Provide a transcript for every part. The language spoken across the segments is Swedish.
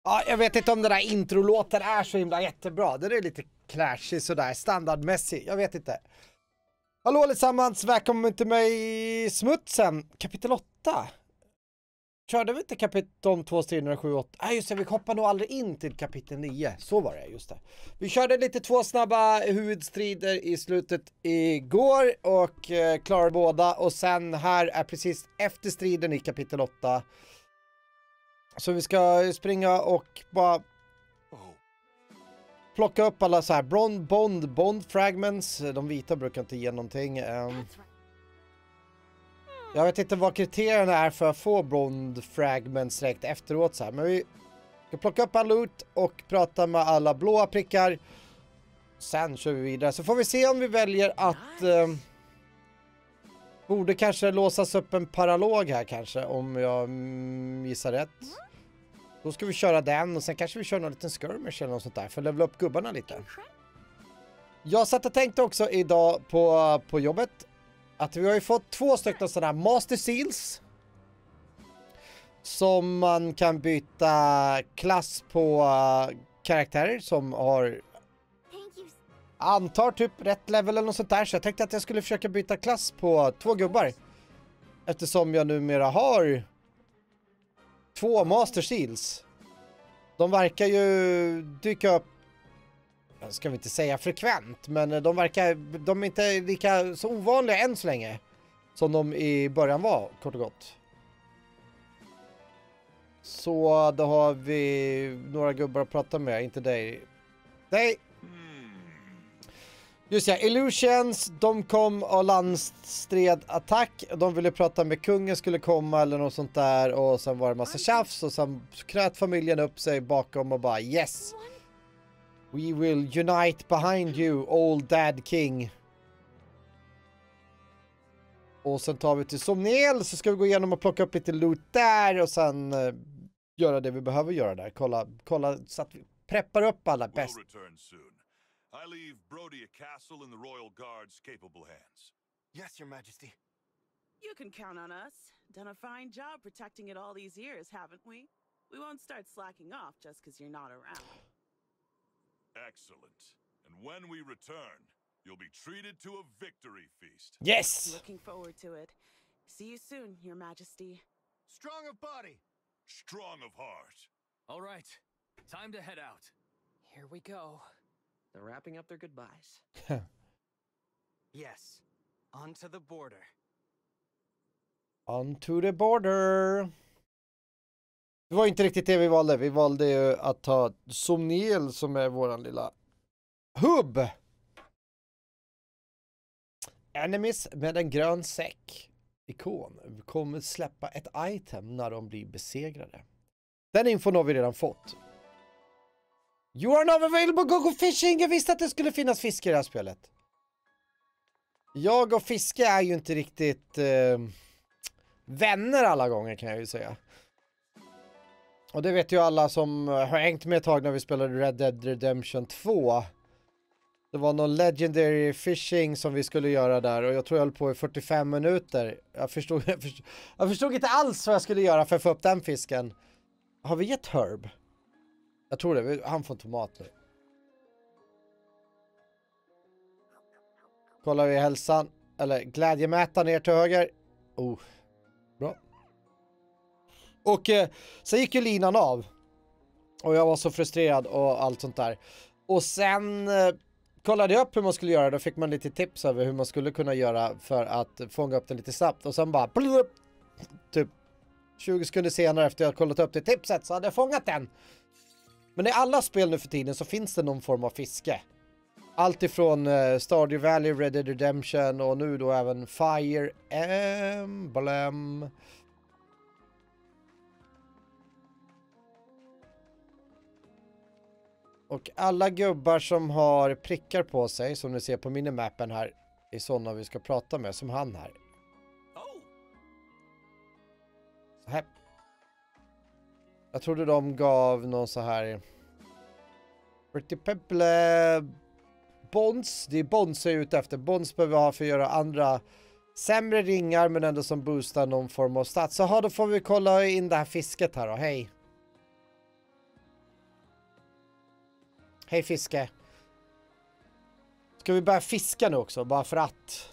Ja, jag vet inte om den där introlåten är så himla jättebra. Den är lite clashig sådär, standardmässig. Jag vet inte. Hallå allesammans, välkommen till mig i smutsen. Kapitel 8. Körde vi inte kapitel 2 striderna 7 8? Nej just det, vi hoppar nog aldrig in till kapitel 9. Så var det, just det. Vi körde lite 2 snabba huvudstrider i slutet igår och klarade båda. Och sen här är precis efter striden i kapitel 8. Så vi ska springa och bara plocka upp alla så här bond fragments. De vita brukar inte ge någonting. Jag vet inte vad kriterierna är för att få bond fragments direkt efteråt så här. Men vi ska plocka upp all loot och prata med alla blåa prickar. Sen kör vi vidare. Så får vi se om vi väljer att borde kanske låsas upp en paralog här kanske, om jag gissar rätt. Då ska vi köra den och sen kanske vi kör någon liten skirmish eller något sånt där för att levela upp gubbarna lite. Jag satt och tänkte också idag på jobbet att vi har ju fått 2 stycken sådana här Master Seals som man kan byta klass på karaktärer som har antar typ rätt level eller något sånt där. Så jag tänkte att jag skulle försöka byta klass på 2 gubbar. Eftersom jag numera har 2 Master Seals. De verkar ju dyka upp, jag ska vi inte säga frekvent, men de är inte lika så ovanliga än så länge som de i början var, kort och gott. Så då har vi några gubbar att prata med, inte dig. Nej. Just ja, Illusions, de kom och landstred attack. De ville prata med kungen skulle komma eller något sånt där. Och sen var det massa tjafs och sen knöt familjen upp sig bakom och bara yes. We will unite behind you, old dad king. Och sen tar vi till Somniel så ska vi gå igenom och plocka upp lite loot där. Och sen göra det vi behöver göra där. Kolla så att vi preppar upp alla bäst. I leave Brody a castle in the Royal Guard's capable hands. Yes, Your Majesty. You can count on us. Done a fine job protecting it all these years, haven't we? We won't start slacking off just because you're not around. Excellent. And when we return, you'll be treated to a victory feast. Yes! Looking forward to it. See you soon, Your Majesty. Strong of body. Strong of heart. All right, time to head out. Here we go. They're wrapping up their goodbyes. Yes. On to the border. On to the border. Det var inte riktigt det vi valde. Vi valde ju att ta Somniel som är våran lilla hubb. Enemies med en grön säck. Ikon kommer släppa ett item när de blir besegrade. Den infon har vi redan fått. You are not available, go fishing! Jag visste att det skulle finnas fiske i det här spelet. Jag och fiske är ju inte riktigt vänner alla gånger kan jag ju säga. Och det vet ju alla som har hängt med ett tag när vi spelade Red Dead Redemption 2. Det var någon legendary fishing som vi skulle göra där och jag tror jag höll på i 45 minuter. Jag förstod inte alls vad jag skulle göra för att få upp den fisken. Har vi gett Herb? Jag tror det, han får tomat nu. Kollar vi hälsan. Eller glädjemätaren ner till höger. Oh, bra. Och så gick ju linan av. Och jag var så frustrerad och allt sånt där. Och sen kollade jag upp hur man skulle göra. Då fick man lite tips över hur man skulle kunna göra för att fånga upp den lite snabbt. Och sen bara typ 20 sekunder senare efter jag kollat upp det tipset så hade jag fångat den. Men i alla spel nu för tiden så finns det någon form av fiske. Allt ifrån Stardew Valley, Red Dead Redemption och nu då även Fire Emblem. Och alla gubbar som har prickar på sig, som ni ser på minimappen här, är sådana vi ska prata med, som han här. Så här. Jag trodde de gav någon så här Pretty Pepple bonds. Det är bonds jag är ute efter. Bonds behöver vi ha för att göra andra sämre ringar men ändå som boostar någon form av stats. Så då får vi kolla in det här fisket här då. Hej. Hej fiske. Ska vi börja fiska nu också, bara för att?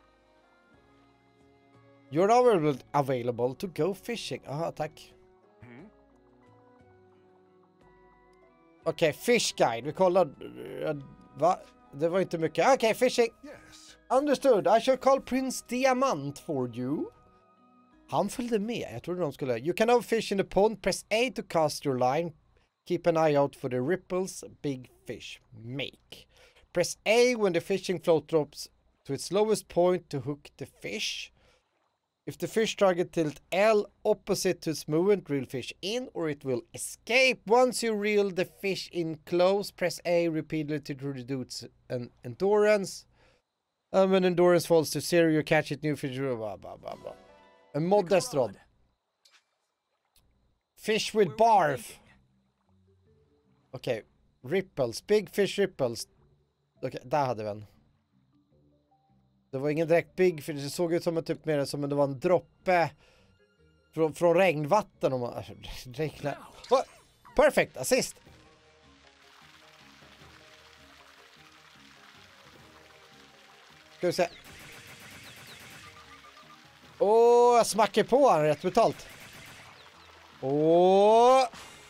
You're available to go fishing. Aha, tack. Okej, fish guide. Vi kollar. Va? Det var inte mycket. Okej, fishing. Yes. Understood. I shall call Prince Diamant for you. Han följde med. Jag trodde de skulle... You can have fish in the pond. Press A to cast your line. Keep an eye out for the ripples big fish make. Press A when the fishing float drops to its lowest point to hook the fish. If the fish target tilt L opposite to its movement, reel fish in or it will escape. Once you reel the fish in close, press A repeatedly to reduce an endurance. When endurance falls to 0, you catch it, new fish. Blah, blah, blah, blah. A modest rod. Fish with barf. Okej. Ripples. Big fish ripples. Okej, där hade vi en. Det var ingen direkt big fish. Det såg ut som en typ mer som om det var en droppe från regnvatten. Om man regnar. Oh, perfect. Assist. Ska vi se. Åh, jag smackar på han rätt betalt. Åh.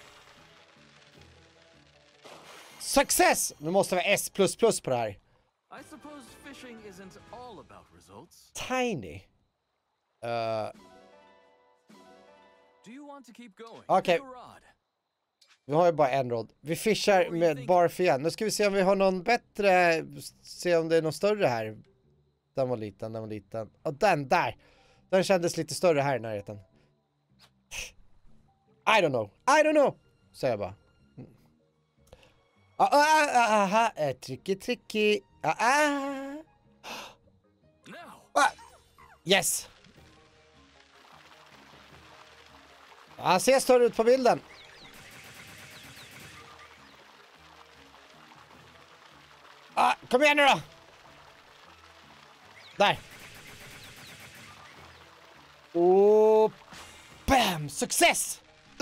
Success! Nu måste vi ha S++ på det här. I suppose fishing isn't all about results. Tiny. Do you want to keep going? Okej. Pick a rod. Vi har ju bara en rod. Vi fishar med barf igen. Nu ska vi se om vi har någon bättre. Se om det är någon större här. Den var liten, den var liten. Och den där. Den kändes lite större här i närheten. I don't know. Säger jag bara. Tricky. Yes. Han ser större ut på bilden. Kom igen nu då. Där. Och bam, success.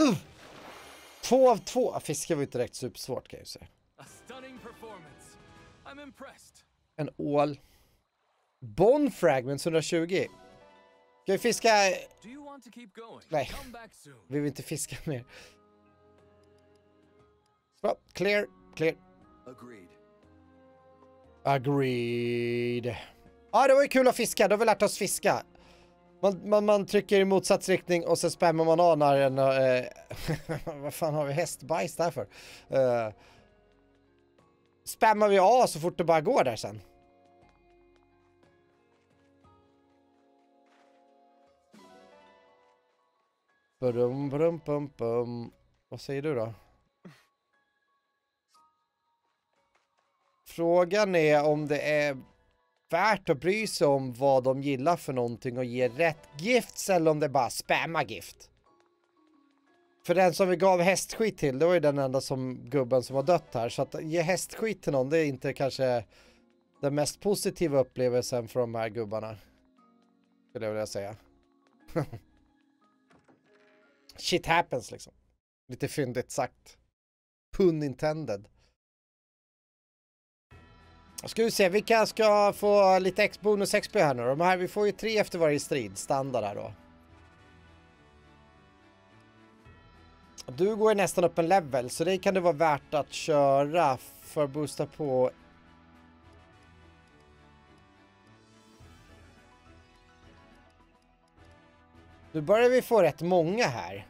2 av 2. Fiske var ju direkt supersvårt kan jag säga. A stunning performance. I'm impressed. En ål. Bone fragments 120. Ska vi fiska? Do you want to keep going? Nej. Come back soon. Vi vill inte fiska mer. Så, clear. Agreed. Ja, det var ju kul att fiska. Då har vi lärt oss fiska. Man trycker i motsatsriktning och så spammar man av när en... vad fan har vi hästbajs där för? Spammar vi av så fort det bara går där sen. Brum. Vad säger du då? Frågan är om det är värt att bry sig om vad de gillar för någonting och ge rätt gifts eller om det bara spamma gift. För den som vi gav hästskit till, det var ju den enda gubben som har dött här. Så att ge hästskit till någon, det är inte kanske den mest positiva upplevelsen för de här gubbarna. Skulle jag vilja säga. Shit happens liksom. Lite fyndigt sagt. Pun intended. Ska vi se, vilka ska få lite bonus XP här nu? De här, vi får ju 3 efter varje strid, standard här då. Du går ju nästan upp en level, så det kan det vara värt att köra för att boosta på. Nu börjar vi få rätt många här.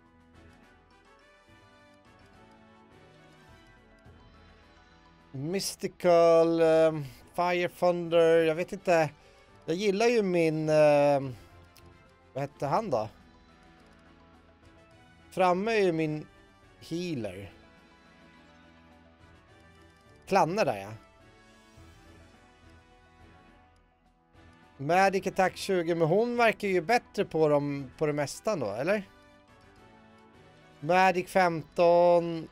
Mystical, Fire Thunder, jag vet inte. Jag gillar ju min, vad hette han då? Framme är ju min healer. Klanne där ja. Magic Attack 20, men hon verkar ju bättre på dem på det mesta då, eller? Magic 15.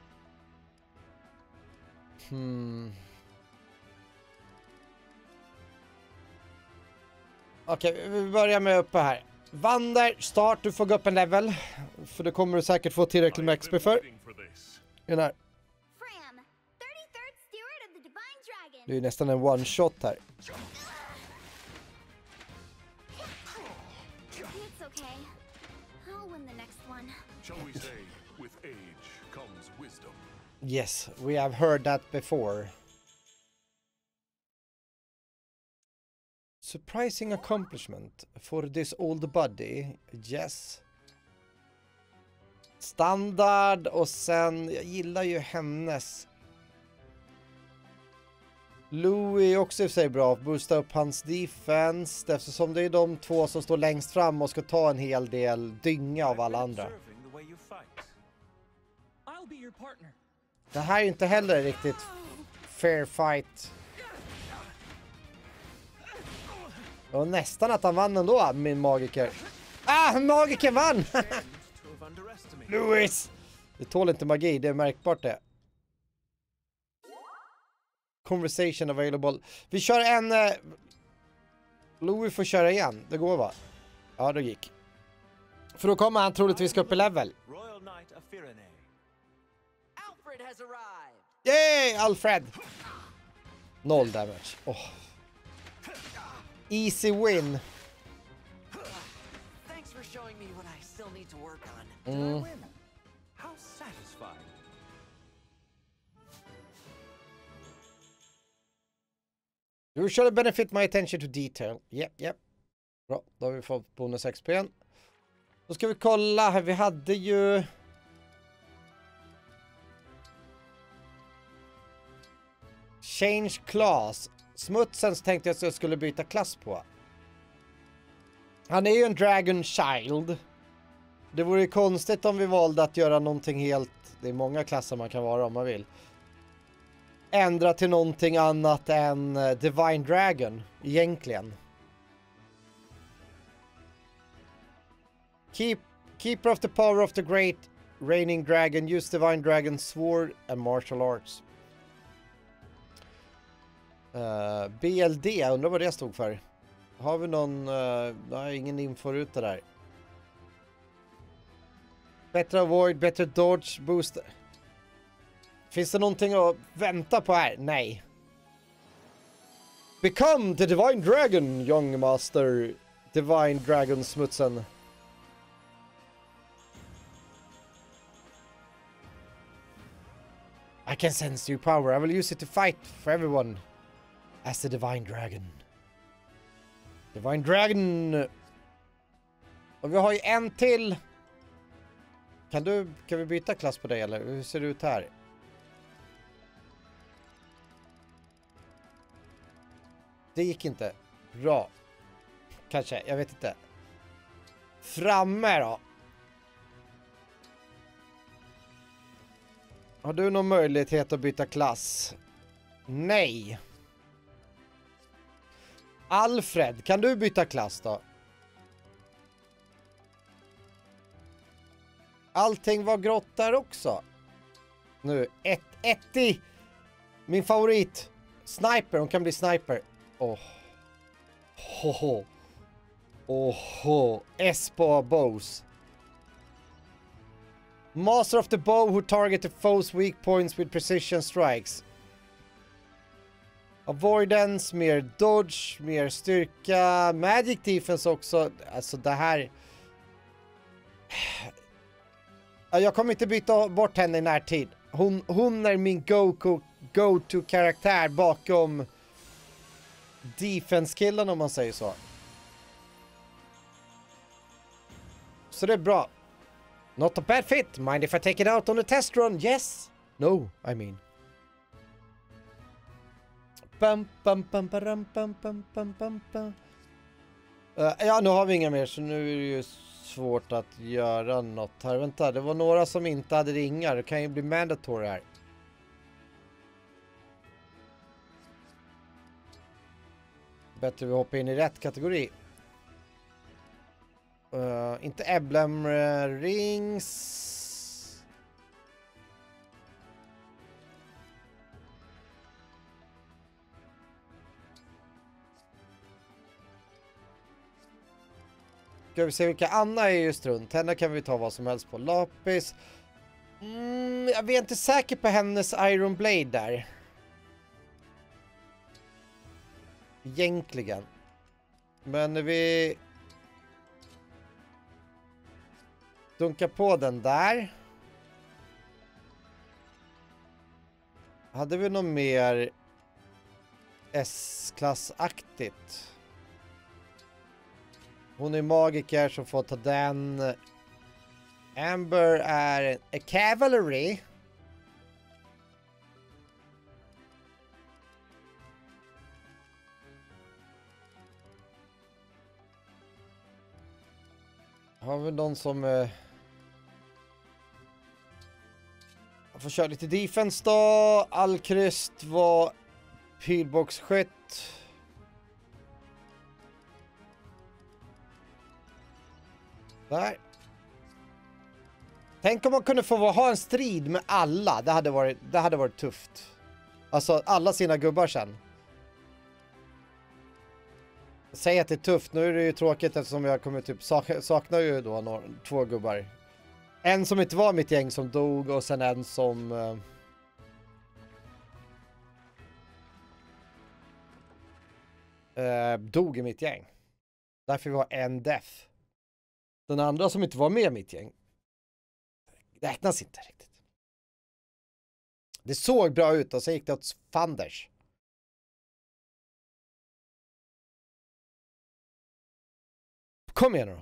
Okej, vi börjar med uppe här. Wander, start, du får gå upp en level. För det kommer du säkert få tillräckligt med XP för. Den här. Fram, Det är ju nästan en one shot här. It's okay. I'll win the next one. Shall we say, with age comes wisdom. Yes, we have heard that before. Surprising accomplishment for this old buddy. Yes. Standard och sen, jag gillar ju hennes. Louis är också i sig bra, boosta upp hans defense eftersom det är de två som står längst fram och ska ta en hel del dynga av alla andra. Det här är inte heller riktigt fair fight. Och nästan att han vann ändå, min magiker. Ah, magiker vann! Louis! Det tål inte magi, det är märkbart det. Conversation available. Vi kör en... Louis får köra igen, det går va? Ja, det gick. För då kommer han troligtvis upp i level. Alfred has arrived. Yay, Alfred! 0 damage. Oh. Easy win. Thanks for showing me what I still need to work on. How satisfying. You should benefit my attention to detail. Yep. Bra, då har vi fått bonus XP. Då ska vi kolla här, vi hade ju... Change class. Smutsen så tänkte jag att jag skulle byta klass på. Han är ju en Dragon Child. Det vore ju konstigt om vi valde att göra någonting helt... Det är många klasser man kan vara om man vill. Ändra till någonting annat än Divine Dragon, egentligen. Keeper of the power of the great reigning dragon, use Divine Dragon sword and martial arts. BLD, jag undrar vad det stod för. Har vi någon... nej, ingen info ut det där. Better avoid, better dodge, boost. Finns det någonting att vänta på här? Nej. Become the Divine Dragon, young master. Divine Dragon smutsen. I can sense your power. I will use it to fight for everyone. As the Divine Dragon. Divine Dragon. Och vi har ju en till. Kan vi byta klass på dig eller? Hur ser det ut här? Det gick inte. Bra. Kanske, jag vet inte. Framme då. Har du någon möjlighet att byta klass? Nej. Alfred, kan du byta klass då? Allting var grått där också. Nu, Etty. Min favorit. Sniper, hon kan bli sniper. Espo bows. Master of the bow who target the foe's weak points with precision strikes. Avoidance, mer dodge, mer styrka, magic defense också. Alltså det här... Jag kommer inte byta bort henne i närtid. Hon är min go-to-karaktär bakom defense-killen om man säger så. Så det är bra. Not a bad fit. Mind if I take it out on a test run? Yes. No, I mean. Ja, nu har vi inga mer så nu är det ju svårt att göra något här. Vänta, det var några som inte hade ringar. Det kan ju bli mandatory här. Bättre vi hoppar in i rätt kategori. Inte Emblem Rings. Ska vi se vilka Anna är just runt. Henne kan vi ta vad som helst på. Lapis. Jag är inte säker på hennes Iron Blade där. Egentligen. Men vi dunkar på den där. Hade vi något mer S-klassaktigt? Hon är magiker som får ta den. Amber är a cavalry. Har vi någon som får köra lite defense då. Alkryst var pilbågsskytt. Där. Tänk om man kunde få ha en strid med alla. Det hade varit tufft. Alltså alla sina gubbar sen. Säg att det är tufft. Nu är det ju tråkigt eftersom jag kommer typ saknar ju då två gubbar. En som inte var mitt gäng som dog och sen en som dog i mitt gäng. Därför vi har en death. Den andra som inte var med i mitt gäng räknas inte riktigt. Det såg bra ut och så gick det åt fanders. Kom igen nu då.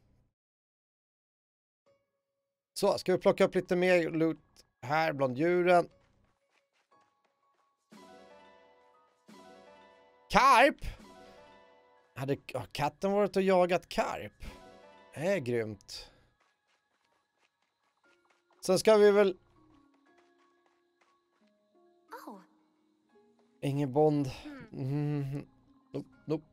Så, ska vi plocka upp lite mer loot här bland djuren. Karp! Hade katten varit och jagat karp? Det är grymt. Sen ska vi väl... Oh. Ingen bond. Nope.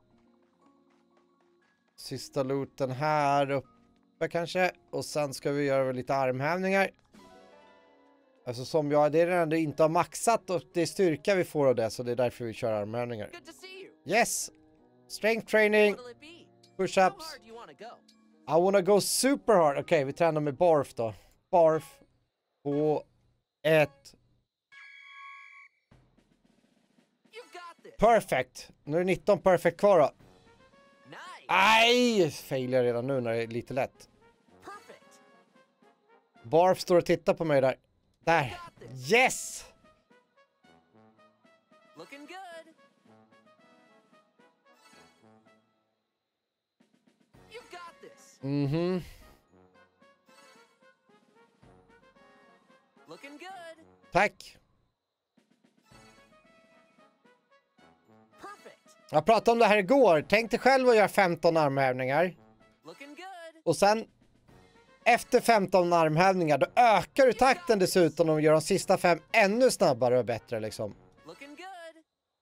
Sista looten här uppe kanske. Och sen ska vi göra lite armhävningar. Alltså som jag, det är redan det inte har maxat och det är styrka vi får av det. Så det är därför vi kör armhävningar. Yes! Strength training. Push-ups. I wanna go super hard. Okej, vi tränar med barf då. Barf. På ett. Perfect. Nu är det 19 perfect kvar då. Aj! Failar redan nu när det är lite lätt. Barf står och tittar på mig där. Där. Yes! Looking good. You got this. Mhm. Looking good. Tack. Perfect. Jag pratade om det här igår. Tänk dig själv att göra 15 armhävningar. Looking good. Och sen efter 15 armhävningar då ökar du takten dessutom och gör de sista 5 ännu snabbare och bättre liksom. Looking good.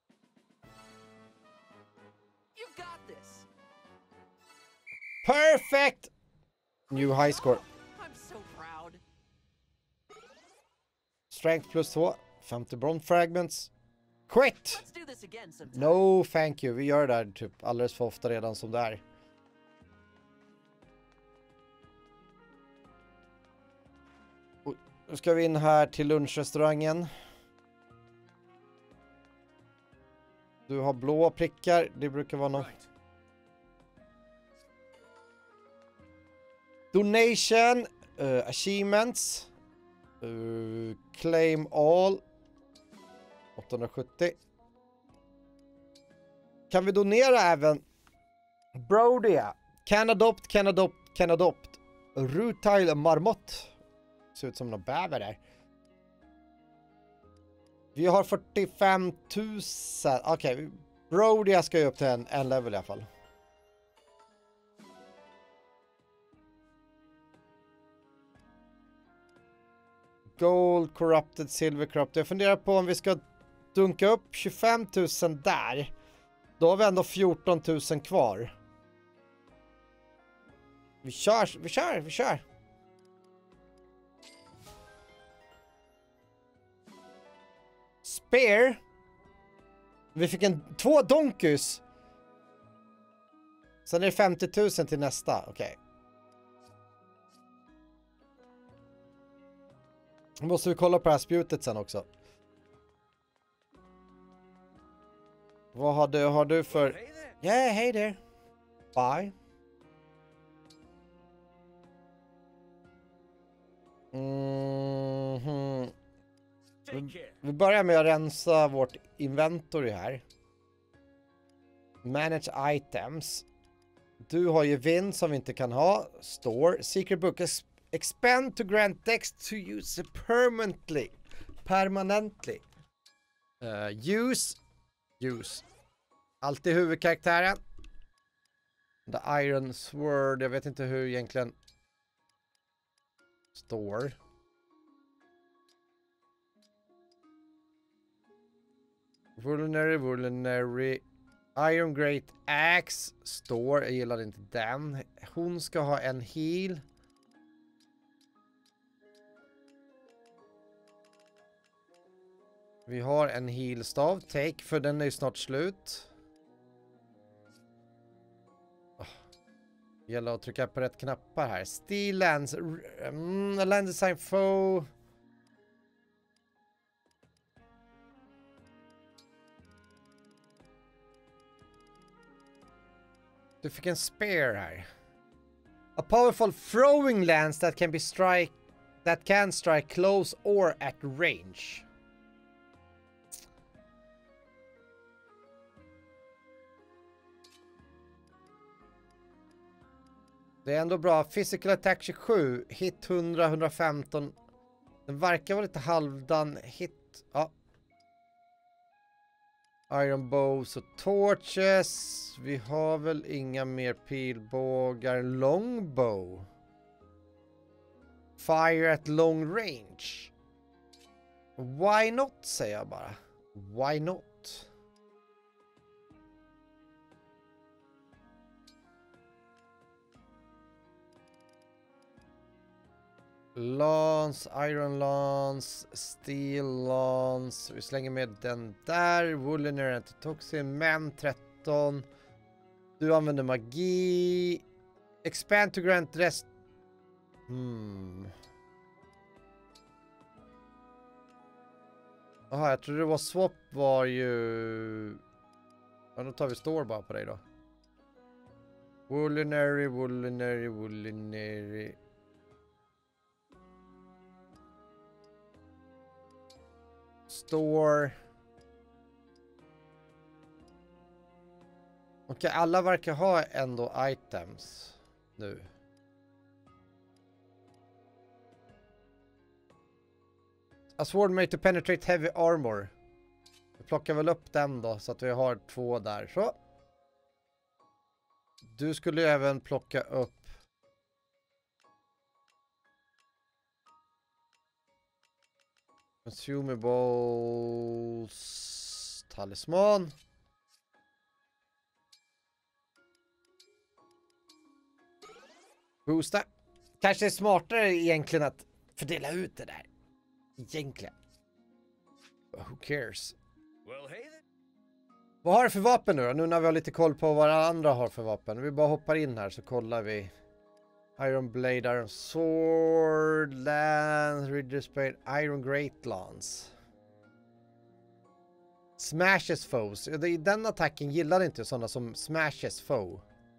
You got this. Perfect! New high score. I'm so proud. Strength plus 2. 50 bronze fragments. Quit! Let's do this again sometime. No, thank you. Vi gör det där typ alldeles för ofta redan som det är. Nu ska vi in här till lunchrestaurangen. Du har blå prickar. Det brukar vara någon. Donation. Achievements. Claim all. 870. Kan vi donera även Brodia? Can adopt. Rutile marmot. Ser ut som någon bäver där. Vi har 45 000. Okej, Brodia ska ju upp till en level i alla fall. Gold, corrupted, silver, corrupted. Jag funderar på om vi ska dunka upp 25 000 där. Då har vi ändå 14 000 kvar. Vi kör. Spear. Vi fick 2 donkus. Sen är det 50 000 till nästa. Okej. Nu måste vi kolla på det här spjutet sen också. Vad har du för... Yeah, hey there. Bye. Vi börjar med att rensa vårt inventory här. Manage items. Du har ju vind som vi inte kan ha. Store. Secret book. Expand to grant text to use permanently. Use. Alltid huvudkaraktären. The Iron Sword. Jag vet inte hur egentligen. Store. Vulnerary. Iron Great Axe. Store. Jag gillar inte den. Hon ska ha en heal. Vi har en healstav. Take, för den är ju snart slut. Gäller att trycka på rätt knappar här. Steel Lands. Land Design Foe. Du fick en spear här. A powerful throwing lance that can strike close or at range. Det är ändå bra. Physical attack 27. Hit 100, 115. Den verkar vara lite halvdan. Hit. Ja. Iron bows och torches. Vi har väl inga mer pilbågar. Longbow. Fire at long range. Why not, säger jag bara. Why not? Lance, Iron Lance, Steel Lance. Vi slänger med den där. Woolener Antitoxin, Men 13. Du använder magi. Expand to grant rest. Jaha, jag tror det var swap var ju... Ja, då tar vi store bara på dig då. Woolenery. Store. Okej, alla verkar ha ändå items nu. A sword made to penetrate heavy armor. Vi plockar väl upp den då så att vi har 2 där. Så. Du skulle ju även plocka upp Consumables talisman. Boosta. Kanske är smartare egentligen att fördela ut det där. Egentligen. Who cares? Vad har du för vapen nu då? Nu när vi har lite koll på vad andra har för vapen. Vi bara hoppar in här så kollar vi. Iron Blade, Iron Sword, Lance, Ridger Spade, Iron Great Lance. Smashes foes. I den attacken gillar inte sådana som smashes foe.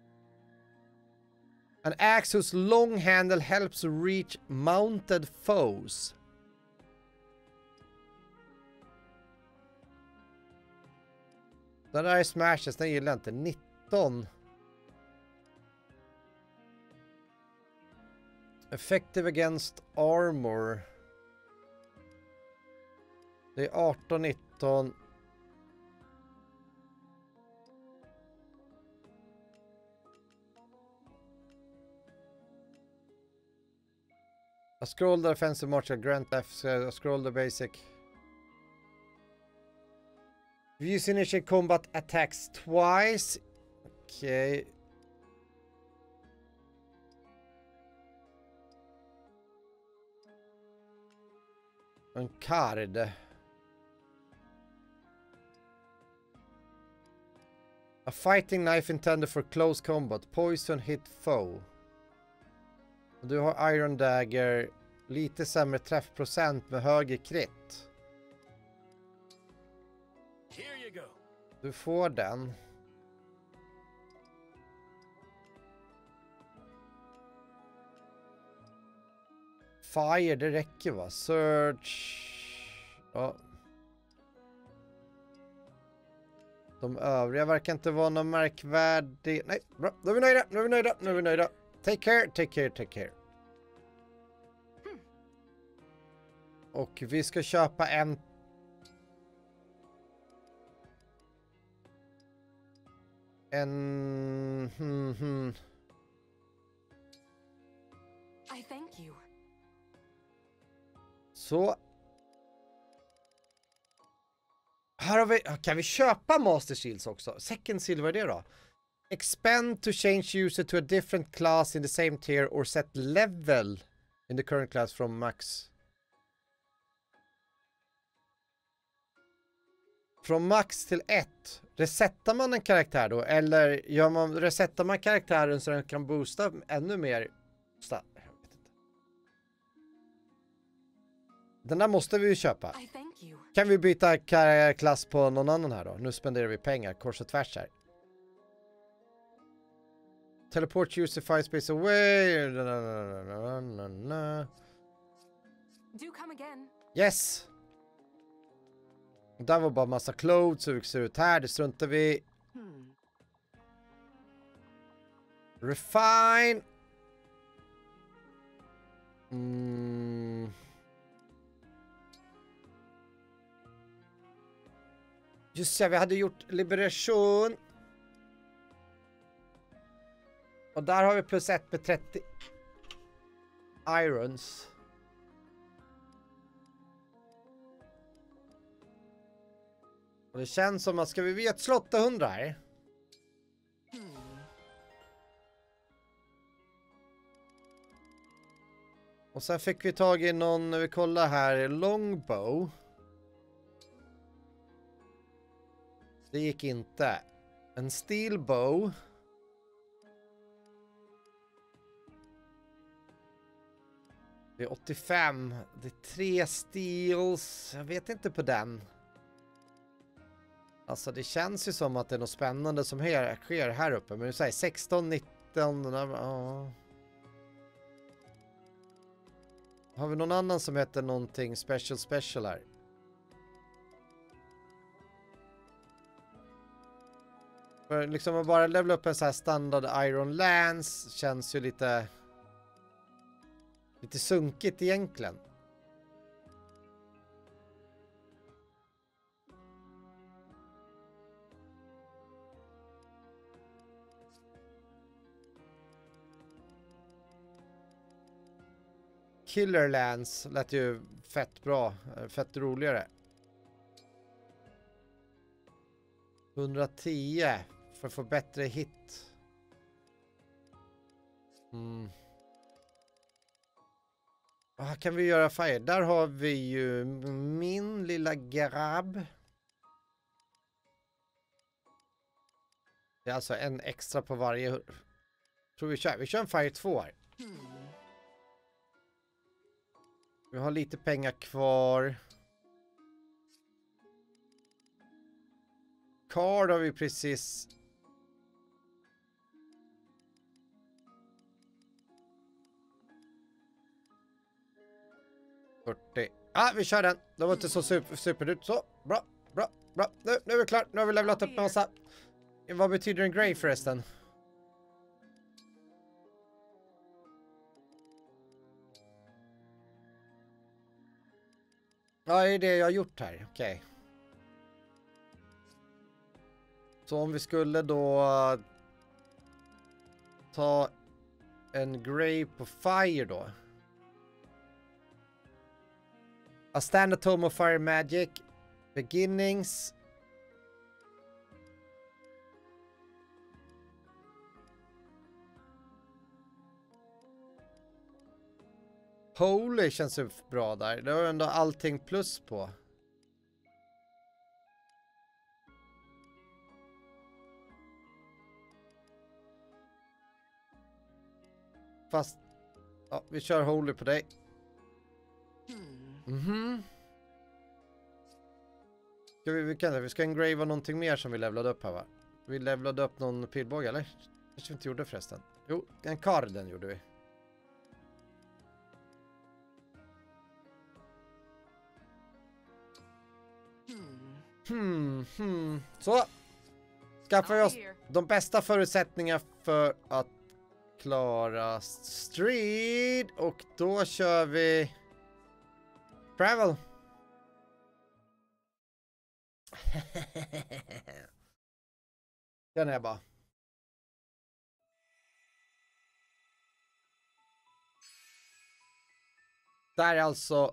An axe whose long handle helps reach mounted foes. Den där är smashes, den gillar inte. 19. Effective against armor. Det är 18, 19. A scroll the offensive martial grant F, a scroll the basic. Use initiate combat attacks twice. Okay. En card. A fighting knife intended for close combat. Poison hit foe. Du har Iron Dagger. Lite sämre träffprocent med högre crit. Du får den. Fire, det räcker va? Search. Ja. De övriga verkar inte vara någon märkvärdig. Nej, bra. Då är vi nöjda. Nu är vi nöjda. Nu är vi nöjda. Take care, take care, take care. Och vi ska köpa en. I thank you. Så. Här har vi, kan vi köpa Master Shields också? Second Silver är det då? Expand to change user to a different class in the same tier or set level in the current class from max. Från max till 1. Resettar man en karaktär då? Eller gör man, resettar man karaktären så den kan boosta ännu mer? Jag vet inte. Den där måste vi ju köpa. Kan vi byta klass på någon annan här då? Nu spenderar vi pengar kors och tvärs här. Teleport user fire space away. Do come again. Yes. Där var bara massa clothes. Hur det ser ut här, det struntar vi. Refine. Just ja, vi hade gjort liberation. Och där har vi plus 1 med 30 irons. Och det känns som att ska vi ett slott 100 här. Och sen fick vi tag i någon, när vi kollar här, longbow. Det gick inte. En steel bow. Det är 85. Det är 3 steels. Jag vet inte på den. Alltså det känns ju som att det är något spännande som sker här uppe. Men du säger 16, 19. Ja. Har vi någon annan som heter någonting special här? För liksom att bara levela upp en så här standard Iron Lance känns ju lite sunkigt egentligen. Killer Lance lät ju fett bra, fett roligare. 110 för att få bättre hit. Vad kan vi göra fire? Där har vi ju min lilla grabb. Det är alltså en extra på varje. Tror vi kör en fire 2 här. Vi har lite pengar kvar. Card har vi precis. Vi kör den. Det var inte så superut. Så, bra. Nu är vi klar. Nu har vi levlat upp en massa. Vad betyder en grey förresten? Ja, det är det jag har gjort här. Okej. Så om vi skulle då ta en grey på fire då. A standard tome of fire magic. Beginnings. Holy känns ju bra där. Det har ändå allting plus på. Fast ja, vi kör Holy på dig. Vi ska engrava någonting mer som vi levlade upp här, va? Vi levlade upp någon pilbåge, eller? Kanske vi inte gjorde förresten. Jo, en kar den gjorde vi. Så. Skaffar vi oss de bästa förutsättningar för att klara strid. Och då kör vi travel. Den är bara. Där är alltså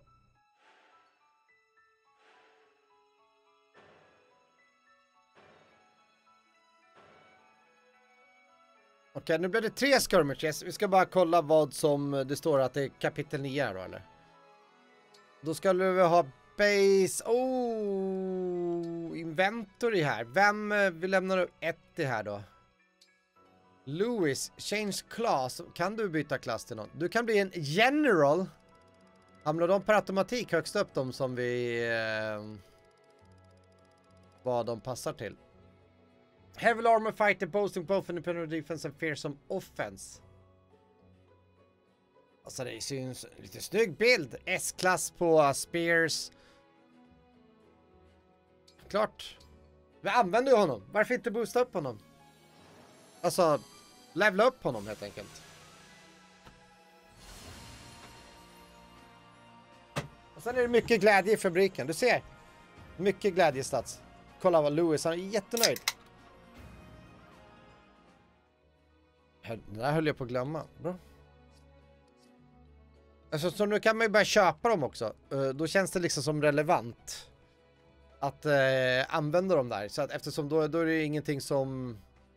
okej, nu blir det 3 skirmishes. Vi ska bara kolla vad som det står att det är kapitel 9 här då, eller? Då ska vi ha base. Inventory här. Vem vi lämnar upp 1 i här då? Louis, change class. Kan du byta klass till någon? Du kan bli en general. Hamnar de per automatik högst upp de som vi vad de passar till. Heavy armor fighter boasting both independent defense and fearsome offense. Alltså det syns lite snygg bild. S-klass på spears. Klart. Vi använder ju honom. Varför inte boosta upp honom? Alltså levela upp honom helt enkelt. Och sen är det mycket glädje i fabriken. Du ser. Mycket glädje stats. Kolla vad Louis, han är jättenöjd. Det där höll jag på att glömma. Bra. Alltså, så nu kan man ju börja köpa dem också. Då känns det liksom som relevant att använda dem där. Så att eftersom då är det ingenting som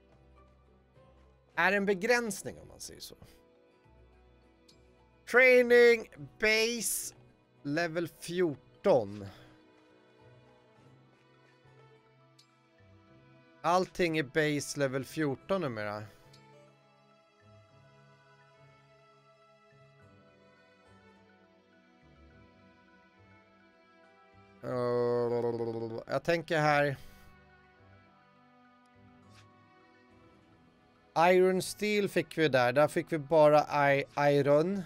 är en begränsning om man säger så. Training base level 14. Allting är base level 14 numera. Jag tänker här. Iron Steel fick vi där. Där fick vi bara Iron.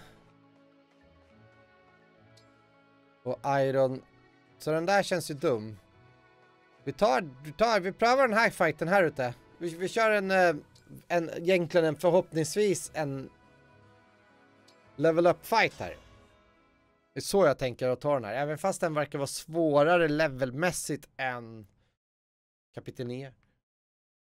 Och Iron. Så den där känns ju dum. Vi prövar den här fighten här ute. Vi kör egentligen förhoppningsvis en level up fight här. Det är så jag tänker att ta den här. Även fast den verkar vara svårare levelmässigt än kapitel 9.